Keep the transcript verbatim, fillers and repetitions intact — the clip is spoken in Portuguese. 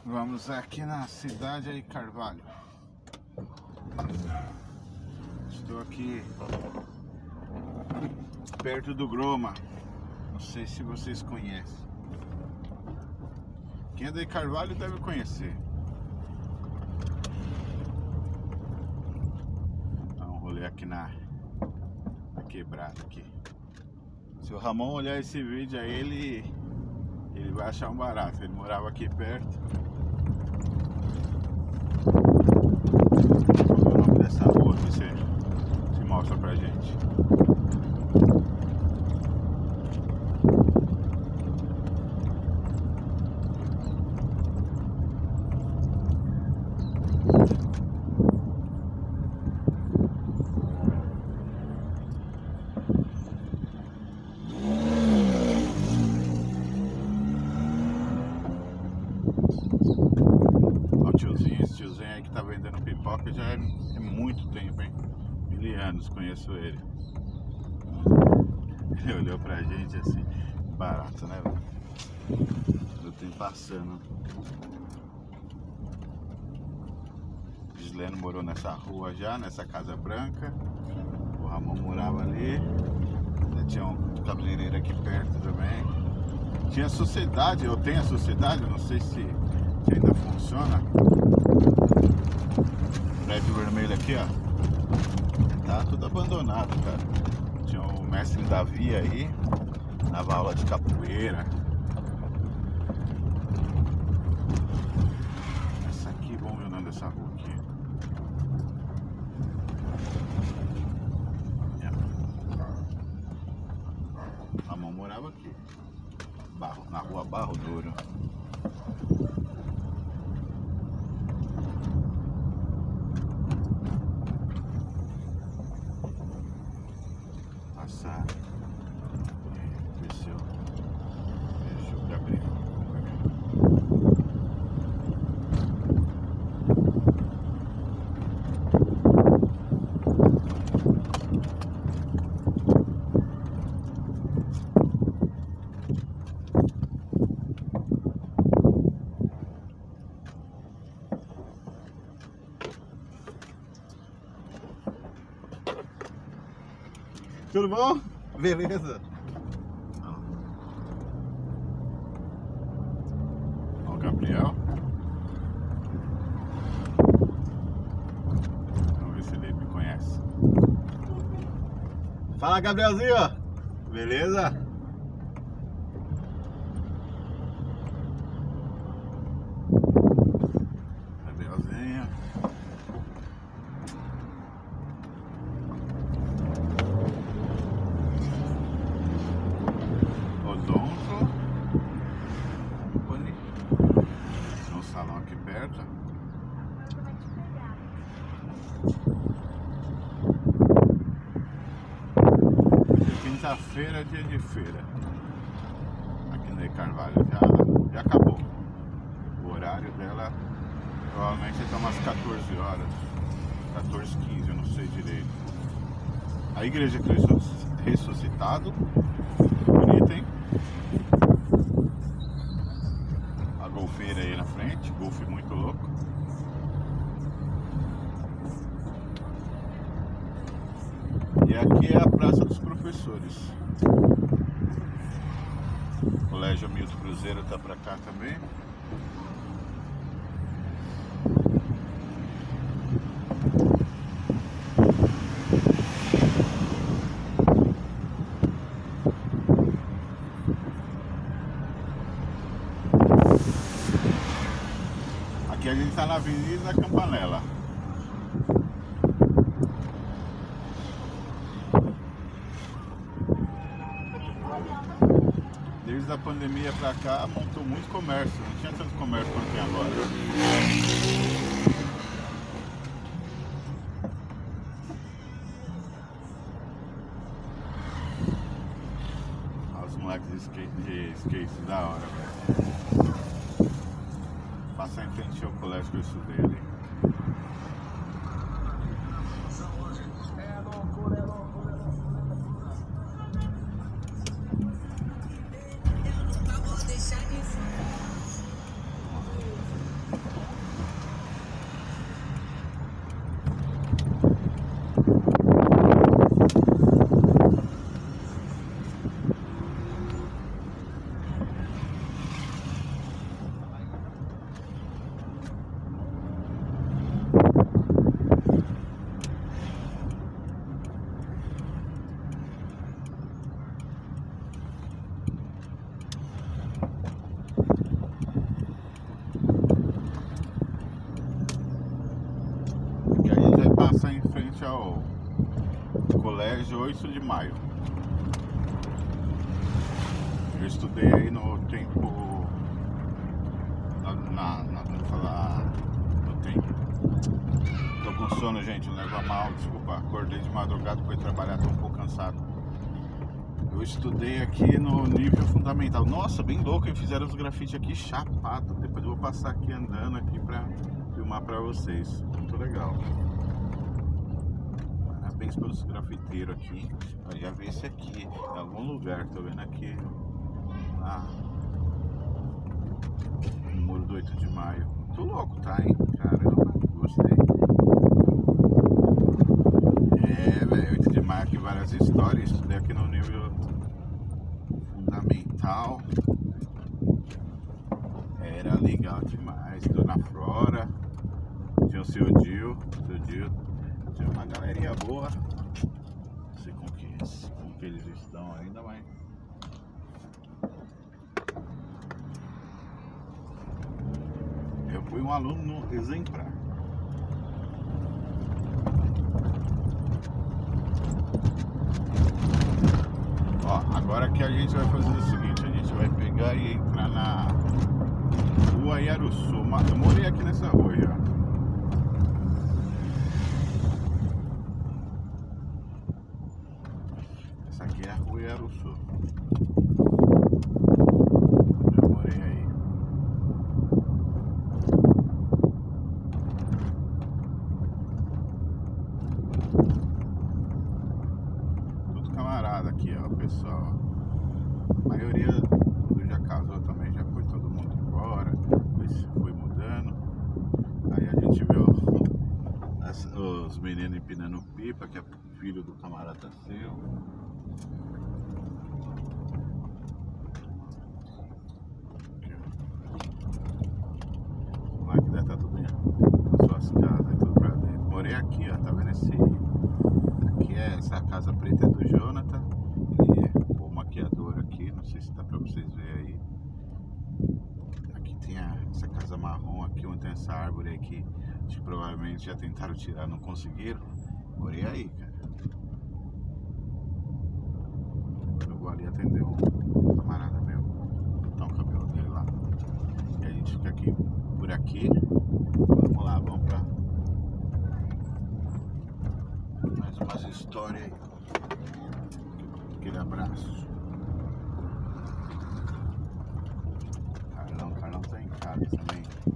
Vamos aqui na cidade aí, Carvalho. Estou aqui perto do Groma. Não sei se vocês conhecem. Quem é de Carvalho deve conhecer. Dá um rolê aqui na, na quebrada aqui. Se o Ramon olhar esse vídeo aí, ele, ele vai achar um barato. Ele morava aqui perto. Qual é o nome dessa rua que você, você mostra pra gente? Esse tiozinho aí que tá vendendo pipoca já é, é muito tempo, hein? Mil anos conheço ele. Ele olhou pra gente assim, barato, né, velho? O tempo passando. Gisleno morou nessa rua já, nessa casa branca. O Ramon morava ali. Tinha um cabeleireiro aqui perto também. Tinha sociedade, eu tenho a sociedade, eu não sei se, se ainda funciona. Prédio vermelho aqui, ó, tá tudo abandonado, cara. Tinha o mestre Davi aí, dava aula de capoeira. Essa aqui, vamos ver o nome dessa rua aqui. A mão morava aqui, Barro, na rua Barro Douro. Passar. Desceu. Deixa eu abrir. Tudo bom? Beleza. Ó o Gabriel. Vamos ver se ele me conhece. Fala, Gabrielzinho. Beleza? Gabrielzinho. Salão aqui perto. Quinta-feira é dia de feira. Aqui no Carvalho já, já acabou. O horário dela provavelmente está umas quatorze horas. quatorze, quinze, eu não sei direito. A igreja Cristo ressuscitado. Bonita, hein? Golfeira aí na frente, golfe muito louco. E aqui é a Praça dos Professores. O Colégio Milton Cruzeiro tá pra cá também. Aqui a gente está na Avenida Campanella. Desde a pandemia pra cá montou muito comércio, não tinha tanto comércio quanto tem agora. Olha os moleques de skate, de skate da hora, velho. Passar em frente ao colégio que eu estudei ali. É loucura, é loucura, é loucura. Eu nunca vou deixar de ser. é o Colégio oito de Maio. Eu estudei aí no tempo, na, na, na como falar, no tempo, tô com sono, gente, não leva mal, desculpa, acordei de madrugada, fui trabalhar, tô um pouco cansado. Eu estudei aqui no nível fundamental. Nossa, bem louco, e fizeram os grafites aqui chapado. Depois eu vou passar aqui andando aqui pra filmar pra vocês. Muito legal. Parabéns pelos grafiteiros aqui. Eu já vi esse aqui em algum lugar, tô vendo aqui. Ah, no muro do oito de maio. Muito louco, tá, hein? Caramba, gostei. É, velho, oito de maio aqui, várias histórias. Estudei aqui no nível fundamental. Era legal demais. Dona Flora, tinha o seu Dio, seu Dio, tinha uma galerinha boa. Não sei com que, com que eles estão ainda, mas eu fui um aluno exemplar. Ó, agora que a gente vai fazer o seguinte, a gente vai pegar e entrar na Rua Iaruçu. Eu morei aqui nessa rua já. Essa aqui é a Rua Iaruçu. Eu morei aí. Tudo camarada aqui, ó, pessoal. A maioria do já casou também, já foi todo mundo embora. Isso foi mudando. Aí a gente viu as, os meninos empinando pipa, que é filho do camarada seu. Lá que deve estar tudo em suas casas, tudo pra dentro. Morei aqui, ó, tá vendo esse? Aqui é essa casa preta é do Jonathan. E o maquiador aqui, não sei se dá pra vocês verem aí. Aqui tem a, essa casa marrom aqui, onde tem essa árvore aqui, acho que provavelmente já tentaram tirar, não conseguiram. Morei aí, cara. Eu vou ali atender um camarada meu, botar o cabelo dele lá. E a gente fica aqui, por aqui. Vamos lá, vamos pra mais umas histórias aí. Aquele abraço. Carlão, Carlão tá em casa também.